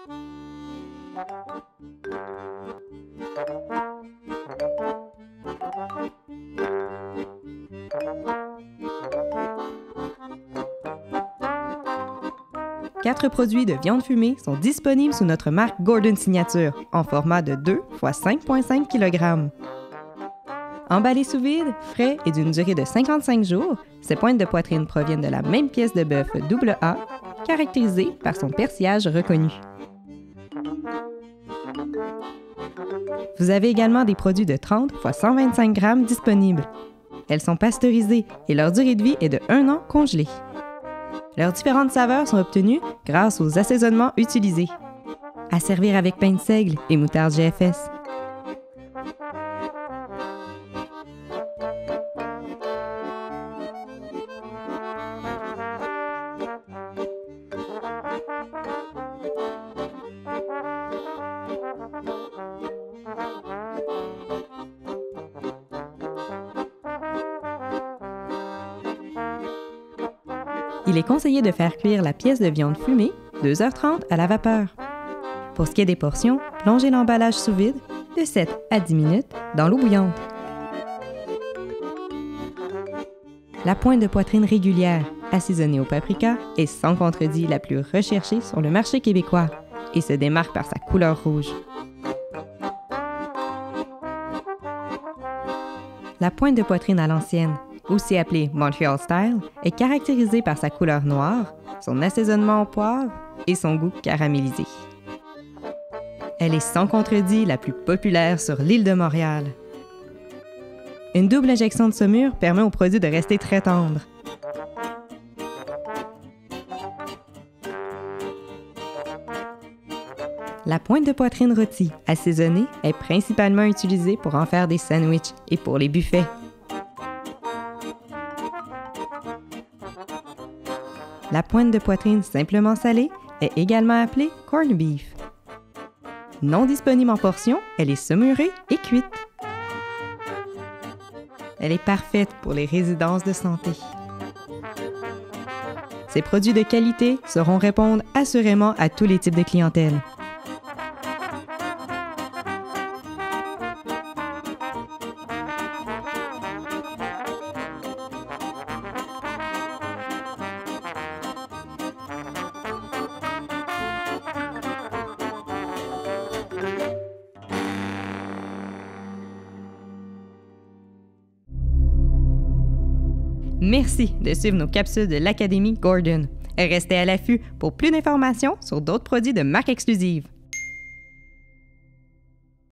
Quatre produits de viande fumée sont disponibles sous notre marque Gordon Signature en format de 2 x 5,5 kg. Emballés sous vide, frais et d'une durée de 55 jours, ces pointes de poitrine proviennent de la même pièce de bœuf AA, caractérisée par son persillage reconnu. Vous avez également des produits de 30 x 125 g disponibles. Elles sont pasteurisées et leur durée de vie est de 1 an congelée. Leurs différentes saveurs sont obtenues grâce aux assaisonnements utilisés. À servir avec pain de seigle et moutarde GFS. Il est conseillé de faire cuire la pièce de viande fumée 2h30 à la vapeur. Pour ce qui est des portions, plongez l'emballage sous vide de 7 à 10 minutes dans l'eau bouillante. La pointe de poitrine régulière, assaisonnée au paprika, est sans contredit la plus recherchée sur le marché québécois et se démarque par sa couleur rouge. La pointe de poitrine à l'ancienne, aussi appelée Montreal Style, est caractérisée par sa couleur noire, son assaisonnement au poivre et son goût caramélisé. Elle est sans contredit la plus populaire sur l'île de Montréal. Une double injection de saumure permet au produit de rester très tendre. La pointe de poitrine rôtie, assaisonnée, est principalement utilisée pour en faire des sandwichs et pour les buffets. La pointe de poitrine simplement salée est également appelée corned beef. Non disponible en portions, elle est saumurée et cuite. Elle est parfaite pour les résidences de santé. Ces produits de qualité sauront répondre assurément à tous les types de clientèle. Merci de suivre nos capsules de l'Académie Gordon. Restez à l'affût pour plus d'informations sur d'autres produits de marque exclusive.